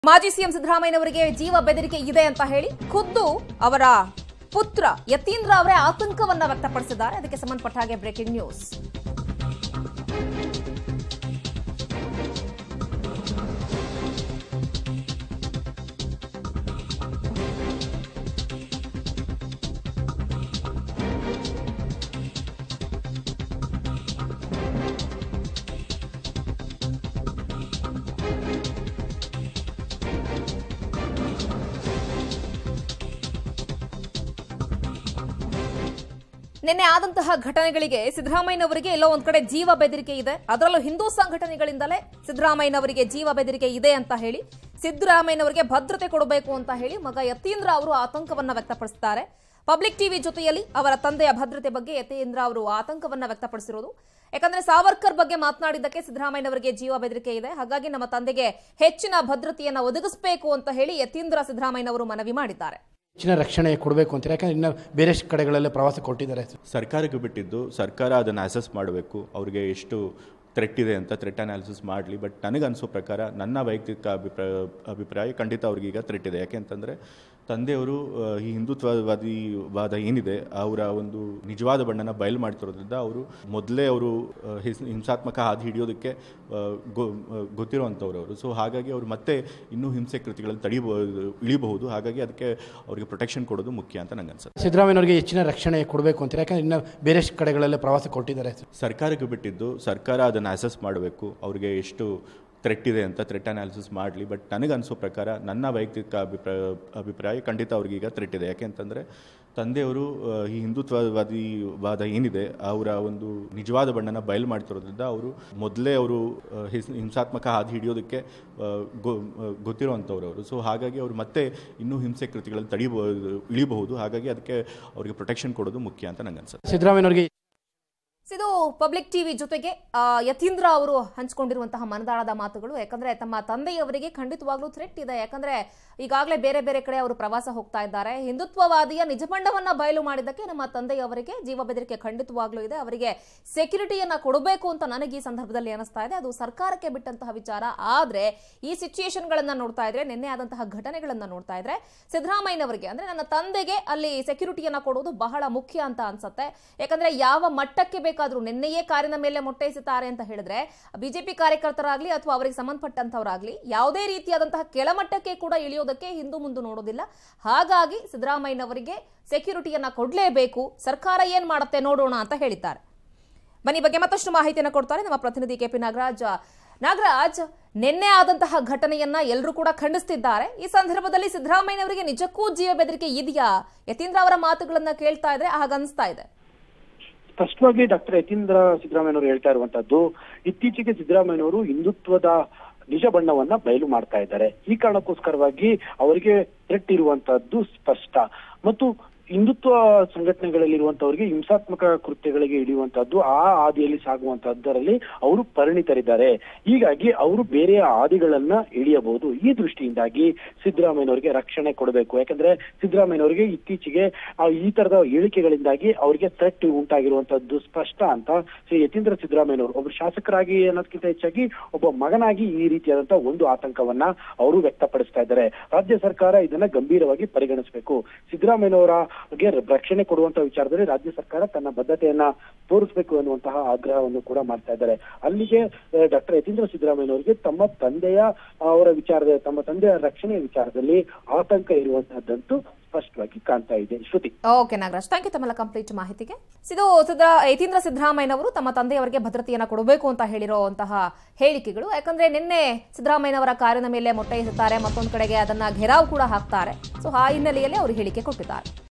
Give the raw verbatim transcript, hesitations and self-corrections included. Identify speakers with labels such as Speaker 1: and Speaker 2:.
Speaker 1: ಮಾಜಿ ಸಿಎಂ ಸಿದ್ದರಾಮಯ್ಯನವರಿಗೆ ಜೀವ ಬೆದರಿಕೆ ಇದೆ ಅಂತ ಹೇಳಿ ಖುದ್ದು ಅವರ ಪುತ್ರ ಯತೀಂದ್ರ ಅವರೇ ಆತಂಕವನ್ನ ವ್ಯಕ್ತಪಡಿಸಿದ್ದಾರೆ. ಅದಕ್ಕೆ ಸಂಬಂಧಪಟ್ಟ ಹಾಗೆ ಬ್ರೇಕಿಂಗ್ ನ್ಯೂಸ್. ನಿನ್ನೆ ಆದಂತಹ ಘಟನೆಗಳಿಗೆ ಸಿದ್ದರಾಮಯ್ಯನವರಿಗೆ ಎಲ್ಲೋ ಒಂದ್ ಕಡೆ ಜೀವ ಬೆದರಿಕೆ ಇದೆ. ಅದರಲ್ಲೂ ಹಿಂದೂ ಸಂಘಟನೆಗಳಿಂದಲೇ ಸಿದ್ದರಾಮಯ್ಯನವರಿಗೆ ಜೀವ ಬೆದರಿಕೆ ಇದೆ ಅಂತ ಹೇಳಿ ಸಿದ್ದರಾಮಯ್ಯನವರಿಗೆ ಭದ್ರತೆ ಕೊಡಬೇಕು ಅಂತ ಹೇಳಿ ಮಗ ಯತೀಂದ್ರ ಅವರು ಆತಂಕವನ್ನ ವ್ಯಕ್ತಪಡಿಸಿದ್ದಾರೆ. ಪಬ್ಲಿಕ್ ಟಿವಿ ಜೊತೆಯಲ್ಲಿ ಅವರ ತಂದೆಯ ಭದ್ರತೆ ಬಗ್ಗೆ ಯತೀಂದ್ರ ಅವರು ಆತಂಕವನ್ನ ವ್ಯಕ್ತಪಡಿಸಿರೋದು. ಯಾಕಂದ್ರೆ ಸಾವರ್ಕರ್ ಬಗ್ಗೆ ಮಾತನಾಡಿದ್ದಕ್ಕೆ ಸಿದ್ದರಾಮಯ್ಯನವರಿಗೆ ಜೀವ ಬೆದರಿಕೆ ಇದೆ, ಹಾಗಾಗಿ ನಮ್ಮ ತಂದೆಗೆ ಹೆಚ್ಚಿನ ಭದ್ರತೆಯನ್ನ ಒದಗಿಸಬೇಕು ಅಂತ ಹೇಳಿ ಯತೀಂದ್ರ ಸಿದ್ದರಾಮಯ್ಯನವರು ಮನವಿ ಮಾಡಿದ್ದಾರೆ.
Speaker 2: ಹೆಚ್ಚಿನ ರಕ್ಷಣೆ ಕೊಡಬೇಕು ಅಂತ ಯಾಕಂದ್ರೆ ಇನ್ನು ಬೇರೆ ಕಡೆಗಳೆಲ್ಲ ಪ್ರವಾಸ ಕೊಟ್ಟಿದ್ದಾರೆ.
Speaker 3: ಸರ್ಕಾರಕ್ಕೆ ಬಿಟ್ಟಿದ್ದು ಸರ್ಕಾರ ಅದನ್ನು ಅಸೆಸ್ ಮಾಡಬೇಕು, ಅವರಿಗೆ ಎಷ್ಟು ಥ್ರೆಟ್ ಇದೆ ಅಂತ ಥ್ರೆಟ್ ಅನಾಲಿಸಿಸ್ ಮಾಡಲಿ. ಬಟ್ ನನಗನ್ಸೋ ಪ್ರಕಾರ ನನ್ನ ವೈಯಕ್ತಿಕ ಅಭಿಪ್ರಾಯ ಅಭಿಪ್ರಾಯ ಖಂಡಿತ ಅವ್ರಿಗೀಗ ಥ್ರೆಟ್ ಇದೆ. ಯಾಕೆಂತಂದರೆ ತಂದೆಯವರು ಈ ಹಿಂದುತ್ವವಾದಿ ವಾದ ಏನಿದೆ ಅವರ ಒಂದು ನಿಜವಾದ ಬಣ್ಣನ ಬಯಲು ಮಾಡ್ತಿರೋದ್ರಿಂದ ಅವರು ಮೊದಲೇ ಅವರು ಹಿಂಸಾತ್ಮಕ ಹಾದಿ ಹಿಡಿಯೋದಕ್ಕೆ ಗೊತ್ತಿರೋವಂಥವ್ರು ಅವರು. ಸೊ ಹಾಗಾಗಿ ಅವರು ಮತ್ತೆ ಇನ್ನೂ ಹಿಂಸೆ ಕೃತಿಗಳಲ್ಲಿ ತಡಿಬಹುದು ಇಳಿಬಹುದು. ಹಾಗಾಗಿ ಅದಕ್ಕೆ ಅವರಿಗೆ ಪ್ರೊಟೆಕ್ಷನ್ ಕೊಡೋದು ಮುಖ್ಯ ಅಂತ ನಂಗೆ ಅನ್ಸುತ್ತೆ.
Speaker 2: ಸಿದ್ದರಾಮಯ್ಯನವರಿಗೆ ಹೆಚ್ಚಿನ ರಕ್ಷಣೆ ಕೊಡಬೇಕು ಅಂತ ಯಾಕಂದ್ರೆ ಇನ್ನು ಬೇರೆ ಕಡೆಗಳೆಲ್ಲ ಪ್ರವಾಸ ಕೊಟ್ಟಿದ್ದಾರೆ. ಸರ್ಕಾರಕ್ಕೆ
Speaker 3: ಬಿಟ್ಟಿದ್ದು ಸರ್ಕಾರ ಅದನ್ನು ಅಸೆಸ್ ಮಾಡಬೇಕು, ಅವರಿಗೆ ಎಷ್ಟು ಥ್ರೆಟ್ ಇದೆ ಅಂತ ಥ್ರೆಟ್ ಅನಾಲಿಸಿಸ್ ಮಾಡಲಿ. ಬಟ್ ನನಗನ್ಸೋ ಪ್ರಕಾರ ನನ್ನ ವೈಯಕ್ತಿಕ ಅಭಿಪ್ರಾಯ ಅಭಿಪ್ರಾಯ ಖಂಡಿತ ಅವ್ರಿಗೀಗ ಥ್ರೆಟ್ ಇದೆ. ಯಾಕೆಂತಂದರೆ ತಂದೆಯವರು ಈ ಹಿಂದುತ್ವವಾದಿ ವಾದ ಏನಿದೆ ಅವರ ಒಂದು ನಿಜವಾದ ಬಣ್ಣನ ಬಯಲು ಮಾಡ್ತಿರೋದ್ರಿಂದ ಅವರು ಮೊದಲೇ ಅವರು ಹಿಂಸಾತ್ಮಕ ಹಾದಿ ಹಿಡಿಯೋದಕ್ಕೆ ಗೊತ್ತಿರೋವಂಥವ್ರು ಅವರು. ಸೊ ಹಾಗಾಗಿ ಅವರು ಮತ್ತೆ ಇನ್ನೂ ಹಿಂಸೆ ಕೃತಿಗಳಲ್ಲಿ ತಡಿಬಹುದು ಇಳಿಬಹುದು. ಹಾಗಾಗಿ ಅದಕ್ಕೆ ಅವರಿಗೆ ಪ್ರೊಟೆಕ್ಷನ್ ಕೊಡೋದು ಮುಖ್ಯ ಅಂತ ನಂಗೆ ಅನ್ಸುತ್ತೆ.
Speaker 2: ಸಿದ್ದರಾಮಯ್ಯನವರಿಗೆ
Speaker 1: ಇದು ಪಬ್ಲಿಕ್ ಟಿವಿ ಜೊತೆಗೆ ಯತೀಂದ್ರ ಅವರು ಹಂಚಿಕೊಂಡಿರುವಂತಹ ಮನದಾಳದ ಮಾತುಗಳು. ಯಾಕಂದ್ರೆ ತಮ್ಮ ತಂದೆಯವರಿಗೆ ಖಂಡಿತವಾಗ್ಲೂ ಥ್ರೆಟ್ ಇದೆ. ಯಾಕಂದ್ರೆ ಈಗಾಗಲೇ ಬೇರೆ ಬೇರೆ ಕಡೆ ಅವರು ಪ್ರವಾಸ ಹೋಗ್ತಾ ಇದ್ದಾರೆ. ಹಿಂದುತ್ವವಾದಿಯ ನಿಜಬಣ್ಣವನ್ನ ಬಯಲು ಮಾಡಿದ್ದಕ್ಕೆ ನಮ್ಮ ತಂದೆಯವರಿಗೆ ಜೀವ ಬೆದರಿಕೆ ಖಂಡಿತವಾಗ್ಲೂ ಇದೆ. ಅವರಿಗೆ ಸೆಕ್ಯೂರಿಟಿಯನ್ನ ಕೊಡಬೇಕು ಅಂತ ನನಗೆ ಈ ಸಂದರ್ಭದಲ್ಲಿ ಅನಿಸ್ತಾ ಇದೆ. ಅದು ಸರ್ಕಾರಕ್ಕೆ ಬಿಟ್ಟಂತಹ ವಿಚಾರ. ಆದ್ರೆ ಈ ಸಿಚುಯೇಷನ್ ಗಳನ್ನ ನೋಡ್ತಾ ಇದ್ರೆ, ನಿನ್ನೆ ಆದಂತಹ ಘಟನೆಗಳನ್ನ ನೋಡ್ತಾ ಇದ್ರೆ ಸಿದ್ದರಾಮಯ್ಯನವರಿಗೆ ಅಂದ್ರೆ ನನ್ನ ತಂದೆಗೆ ಅಲ್ಲಿ ಸೆಕ್ಯೂರಿಟಿಯನ್ನ ಕೊಡೋದು ಬಹಳ ಮುಖ್ಯ ಅಂತ ಅನ್ಸುತ್ತೆ. ಯಾಕಂದ್ರೆ ಯಾವ ಮಟ್ಟಕ್ಕೆ ಬೇಕಾದ್ರೂ ನಿನ್ನೆಯೇ ಕಾರಿನ ಮೇಲೆ ಮೊಟ್ಟೆಯಿಸುತ್ತಾರೆ ಅಂತ ಹೇಳಿದ್ರೆ ಬಿಜೆಪಿ ಕಾರ್ಯಕರ್ತರಾಗ್ಲಿ ಅಥವಾ ಅವರಿಗೆ ಸಂಬಂಧಪಟ್ಟಂತವರಾಗ್ಲಿ ಯಾವುದೇ ರೀತಿಯಾದಂತಹ ಕೆಳಮಟ್ಟಕ್ಕೆ ಕೂಡ ಇಳಿಯೋದಕ್ಕೆ ಹಿಂದು ಮುಂದೆ ನೋಡೋದಿಲ್ಲ. ಹಾಗಾಗಿ ಸಿದ್ದರಾಮಯ್ಯನವರಿಗೆ ಸೆಕ್ಯೂರಿಟಿಯನ್ನ ಕೊಡ್ಲೇಬೇಕು, ಸರ್ಕಾರ ಏನ್ ಮಾಡುತ್ತೆ ನೋಡೋಣ ಅಂತ ಹೇಳಿದ್ದಾರೆ. ಬನ್ನಿ ಬಗ್ಗೆ ಮತ್ತಷ್ಟು ಮಾಹಿತಿಯನ್ನು ಕೊಡ್ತಾರೆ ನಮ್ಮ ಪ್ರತಿನಿಧಿ ಕೆಪಿ ನಾಗರಾಜ್. ನಾಗರಾಜ್, ನಿನ್ನೆ ಆದಂತಹ ಘಟನೆಯನ್ನ ಎಲ್ಲರೂ ಕೂಡ ಖಂಡಿಸ್ತಿದ್ದಾರೆ. ಈ ಸಂದರ್ಭದಲ್ಲಿ ಸಿದ್ದರಾಮಯ್ಯನವರಿಗೆ ನಿಜಕ್ಕೂ ಜೀವ ಬೆದರಿಕೆ ಇದೆಯಾ? ಯತೀಂದ್ರ ಅವರ ಮಾತುಗಳನ್ನ ಕೇಳ್ತಾ ಇದ್ರೆ ಹಾಗನ್ಸ್ತಾ ಇದೆ.
Speaker 4: ಸ್ಪಷ್ಟವಾಗಿ ಡಾಕ್ಟರ್ ಯತೀಂದ್ರ ಸಿದ್ದರಾಮಯ್ಯನವರು ಹೇಳ್ತಾ ಇರುವಂತದ್ದು, ಇತ್ತೀಚೆಗೆ ಸಿದ್ದರಾಮಯ್ಯನವರು ಹಿಂದುತ್ವದ ನಿಜ ಬಣ್ಣವನ್ನ ಬಯಲು ಮಾಡ್ತಾ ಇದ್ದಾರೆ. ಈ ಕಾರಣಕ್ಕೋಸ್ಕರವಾಗಿ ಅವರಿಗೆ ಥ್ರೆಟ್ ಇರುವಂತದ್ದು ಸ್ಪಷ್ಟ. ಮತ್ತು ಹಿಂದುತ್ವ ಸಂಘಟನೆಗಳಲ್ಲಿರುವಂತವರಿಗೆ ಹಿಂಸಾತ್ಮಕ ಕೃತ್ಯಗಳಿಗೆ ಇಳಿಯುವಂತಹದ್ದು, ಆ ಹಾದಿಯಲ್ಲಿ ಸಾಗುವಂತಹದ್ದರಲ್ಲಿ ಅವರು ಪರಿಣಿತರಿದ್ದಾರೆ. ಹೀಗಾಗಿ ಅವರು ಬೇರೆ ಹಾದಿಗಳನ್ನ ಇಳಿಯಬಹುದು. ಈ ದೃಷ್ಟಿಯಿಂದಾಗಿ ಸಿದ್ದರಾಮಯ್ಯನವರಿಗೆ ರಕ್ಷಣೆ ಕೊಡಬೇಕು. ಯಾಕಂದ್ರೆ ಸಿದ್ದರಾಮಯ್ಯನವರಿಗೆ ಇತ್ತೀಚೆಗೆ ಈ ತರದ ಹೇಳಿಕೆಗಳಿಂದಾಗಿ ಅವರಿಗೆ ಥ್ರೆಟ್ ಉಂಟಾಗಿರುವಂತದ್ದು ಸ್ಪಷ್ಟ ಅಂತ ಶ್ರೀ ಯತೀಂದ್ರ ಸಿದ್ದರಾಮಯ್ಯನವರು ಒಬ್ಬ ಶಾಸಕರಾಗಿ ಅನ್ನೋದಕ್ಕಿಂತ ಹೆಚ್ಚಾಗಿ ಒಬ್ಬ ಮಗನಾಗಿ ಈ ರೀತಿಯಾದಂತಹ ಒಂದು ಆತಂಕವನ್ನ ಅವರು ವ್ಯಕ್ತಪಡಿಸ್ತಾ ಇದ್ದಾರೆ. ರಾಜ್ಯ ಸರ್ಕಾರ ಇದನ್ನ ಗಂಭೀರವಾಗಿ ಪರಿಗಣಿಸಬೇಕು. ಸಿದ್ದರಾಮಯ್ಯನವರ ರಕ್ಷಣೆ ಕೊಡುವಂತ ವಿಚಾರದಲ್ಲಿ ರಾಜ್ಯ ಸರ್ಕಾರ ತನ್ನ ಬದ್ಧತೆಯನ್ನ ತೋರಿಸಬೇಕು ಎನ್ನುವಂತಹ ಆಗ್ರಹವನ್ನು ಕೂಡ ಮಾಡ್ತಾ ಇದ್ದಾರೆ. ಅಲ್ಲಿಗೆ ಡಾಕ್ಟರ್ ಯತೀಂದ್ರ ಸಿದ್ದರಾಮಯ್ಯನವರಿಗೆ ತಮ್ಮ ತಂದೆಯ ಅವರ ವಿಚಾರದ ತಮ್ಮ ತಂದೆಯ ರಕ್ಷಣೆಯ ವಿಚಾರದಲ್ಲಿ ಆತಂಕ ಇರುವಂತಹದ್ದಂತೂ ಸ್ಪಷ್ಟವಾಗಿ ಕಾಣ್ತಾ ಇದೆ. Shruti.
Speaker 1: Okay Nagaraj, thank you ತಮ್ಮ ಕಂಪ್ಲೀಟ್ ಮಾಹಿತಿಗೆ. ಇದು ಯತೀಂದ್ರ ಸಿದ್ದರಾಮಯ್ಯನವರು ತಮ್ಮ ತಂದೆಯವರಿಗೆ ಭದ್ರತೆಯನ್ನ ಕೊಡಬೇಕು ಅಂತ ಹೇಳಿರುವಂತಹ ಹೇಳಿಕೆಗಳು. ಯಾಕಂದ್ರೆ ನಿನ್ನೆ ಸಿದ್ದರಾಮಯ್ಯನವರ ಕಾರಿನ ಮೇಲೆ ಮೊಟ್ಟೆ ಎಸೆತಾರೆ, ಮತ್ತೊಂದು ಕಡೆಗೆ ಅದನ್ನ ಘೆರಾವ್ ಕೂಡ ಹಾಕ್ತಾರೆ. ಸೊ ಆ ಹಿನ್ನೆಲೆಯಲ್ಲಿ ಅವರು ಹೇಳಿಕೆ ಕೊಟ್ಟಿದ್ದಾರೆ.